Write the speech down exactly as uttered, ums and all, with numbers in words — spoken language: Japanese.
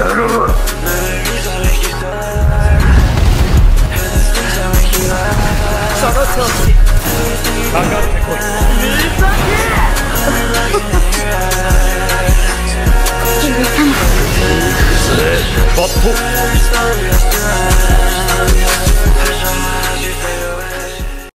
ろう。その調子かかってこい。ふざけ許さない。バット